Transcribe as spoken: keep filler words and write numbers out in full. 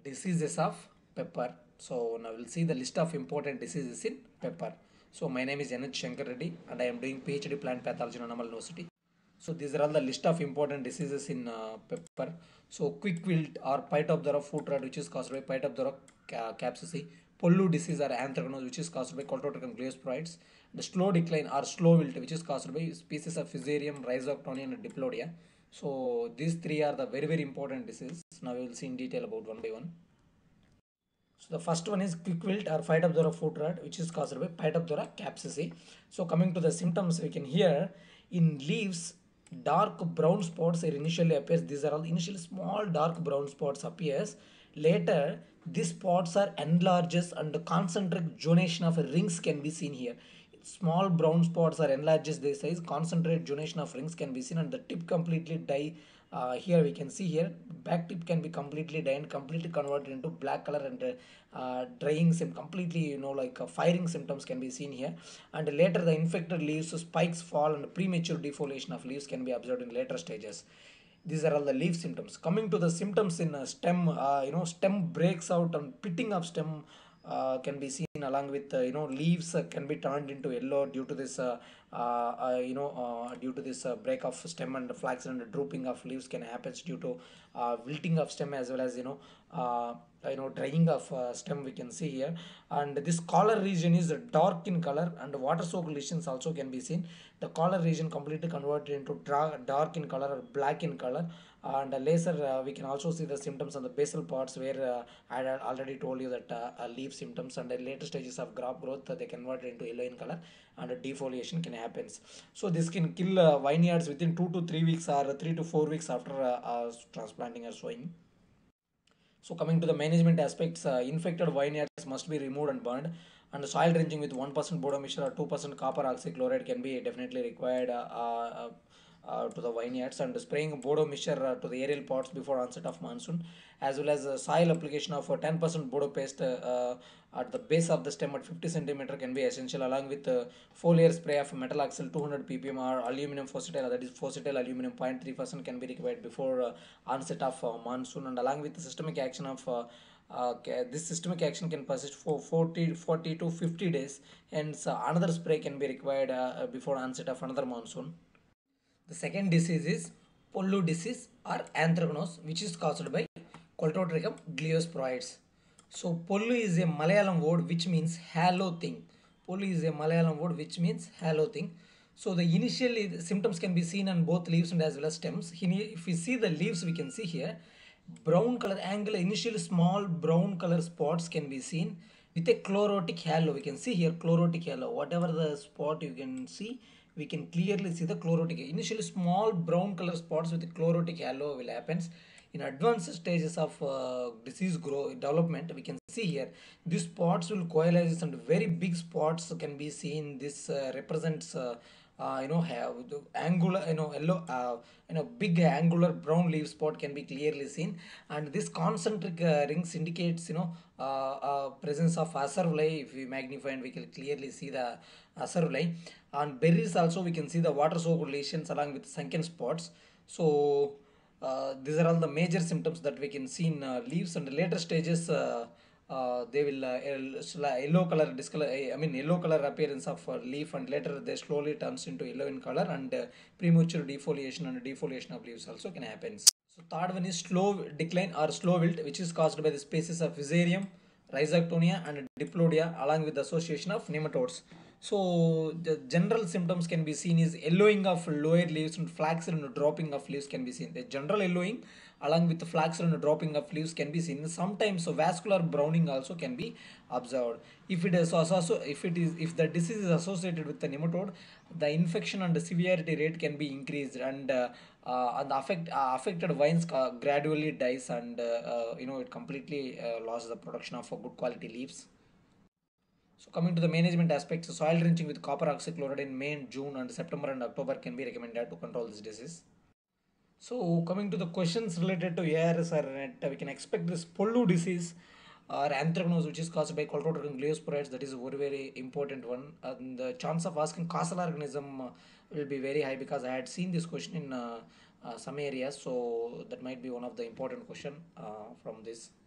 Diseases of pepper. So now we'll see the list of important diseases in pepper. So my name is N H Shankar Reddy and I am doing PhD plant pathology in Annamal University. So these are all the list of important diseases in uh, pepper. So quick wilt or Phytophthora fruit rot, which is caused by Phytophthora capsicum. Pollu disease or anthracnose, which is caused by Coltotrichum gliosporides. The slow decline or slow wilt, which is caused by species of Fusarium, Rhizoctonia and Diplodia. So these three are the very very important diseases. Now we will see in detail about one by one. So the first one is quick wilt or Phytophthora fruit rot, which is caused by Phytophthora capsicum. So coming to the symptoms, we can hear in leaves dark brown spots are initially appears. These are all initially small dark brown spots appears. Later these spots are enlarges and concentric zonation of rings can be seen here. Small brown spots are enlarges their size, concentrate zonation of rings can be seen, and the tip completely die. Uh, here we can see here back tip can be completely die and completely converted into black color, and uh, drying sim completely, you know, like uh, firing symptoms can be seen here. And later the infected leaves, so spikes fall and premature defoliation of leaves can be observed in later stages. These are all the leaf symptoms. Coming to the symptoms in uh, stem, uh, you know, stem breaks out and pitting of stem uh, can be seen, along with uh, you know, leaves uh, can be turned into yellow due to this uh, uh, uh, you know uh, due to this uh, break of stem, and flax and drooping of leaves can happen due to uh, wilting of stem, as well as you know uh, you know drying of uh, stem we can see here. And this collar region is dark in color, and water soaked lesions also can be seen. The collar region completely converted into dark in color or black in color. And uh, laser uh, we can also see the symptoms on the basal parts, where uh, I had already told you that uh, uh, leaf symptoms, and the later stages of crop growth uh, they convert into yellow in color, and uh, defoliation can happen. So this can kill uh, vineyards within two to three weeks or three to four weeks after uh, uh, transplanting or sowing. So coming to the management aspects, uh, infected vineyards must be removed and burned, and soil drenching with one percent boron mixture or two percent copper oxychloride can be definitely required uh, uh, uh, to the vineyards, and spraying bodo mixture uh, to the aerial pots before onset of monsoon, as well as uh, soil application of uh, ten percent bodo paste uh, uh, at the base of the stem at fifty centimeter can be essential, along with uh, foliar spray of metalaxyl two hundred p p m or aluminum phosphatal, that is phosphatal aluminum zero point three percent can be required before uh, onset of uh, monsoon, and along with the systemic action of uh, uh, this systemic action can persist for forty, forty to fifty days, hence uh, another spray can be required uh, before onset of another monsoon. The second disease is Pollu disease or anthracnose, which is caused by Coltotrichum gliosporides. So Pollu is a Malayalam word which means halo thing. Pollu is a Malayalam word which means halo thing. So the initial the symptoms can be seen on both leaves and as well as stems. If we see the leaves, we can see here brown color angle, initially small brown color spots can be seen with a chlorotic halo. We can see here chlorotic halo. Whatever the spot you can see, we can clearly see the chlorotic. Initially small brown color spots with chlorotic halo will happens. In advanced stages of uh, disease grow development, we can see here these spots will coalesce and very big spots can be seen. This uh, represents uh, uh, you know have the angular, you know yellow, uh, you know big angular brown leaf spot can be clearly seen, and this concentric uh, rings indicates, you know uh, uh, presence of acerulae. If we magnify, and we can clearly see the acerulae. On berries also we can see the water soaked lesions along with sunken spots. So uh, these are all the major symptoms that we can see in uh, leaves, and the later stages uh, uh, they will uh, yellow color discolor, I mean yellow color appearance of uh, leaf, and later they slowly turns into yellow in color, and uh, premature defoliation and defoliation of leaves also can happen. So third one is slow decline or slow wilt, which is caused by the species of Fusarium, Rhizoctonia and Diplodia, along with the association of nematodes. So the general symptoms can be seen is yellowing of lower leaves and flaxen and dropping of leaves can be seen. The general yellowing along with the flaxen and dropping of leaves can be seen. Sometimes so vascular browning also can be observed. If it is also if it is if the disease is associated with the nematode, the infection and the severity rate can be increased, and uh, uh, and the affect, uh, affected vines uh, gradually dies, and uh, uh, you know it completely uh, loses the production of uh, good quality leaves. So coming to the management aspects, soil drenching with copper oxychloride in May, June and September and October can be recommended to control this disease. So coming to the questions related to A R S or N E T, we can expect this Pollu disease or anthracnose, which is caused by Coltotrichum gliosporides. That is a very very important one, and the chance of asking causal organism uh, will be very high, because I had seen this question in uh, uh, some areas. So that might be one of the important question uh, from this.